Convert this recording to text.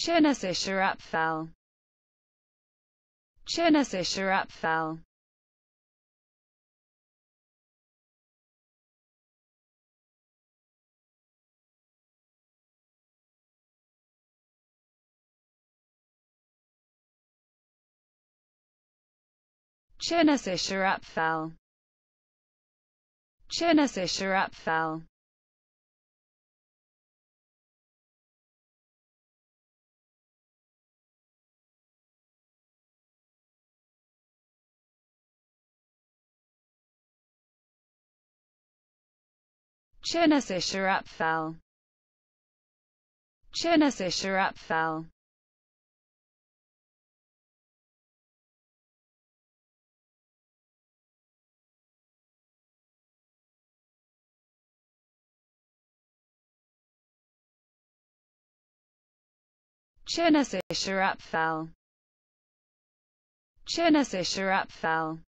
Chinesischer Apfel. Chinesischer Apfel. Chinesischer Apfel. Chinesischer Apfel. Chinesischer Apfel. Chinesischer Apfel. Chinesischer Apfel. Chinesischer Apfel.